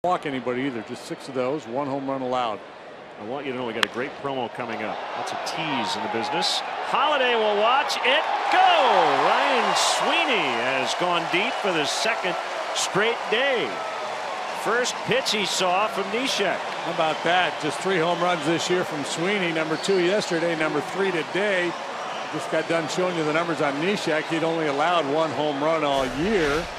walk anybody either. Just 6 of those, 1 home run allowed. I want you to know we got a great promo coming up. That's a tease in the business. Holiday will watch it go. Ryan Sweeney has gone deep for the 2nd straight day. First pitch he saw from Neshek. How about that? Just 3 home runs this year from Sweeney. Number 2 yesterday, number 3 today. Just got done showing you the numbers on Neshek. He'd only allowed 1 home run all year.